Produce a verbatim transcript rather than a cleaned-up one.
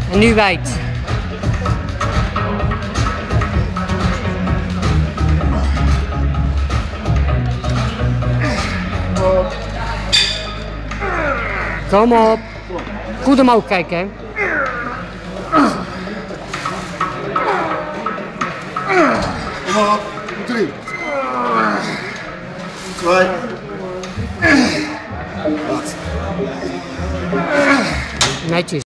En nu wijd. Kom op. Goed omhoog kijken, hè. Kom op. Drie. Twee. Netjes.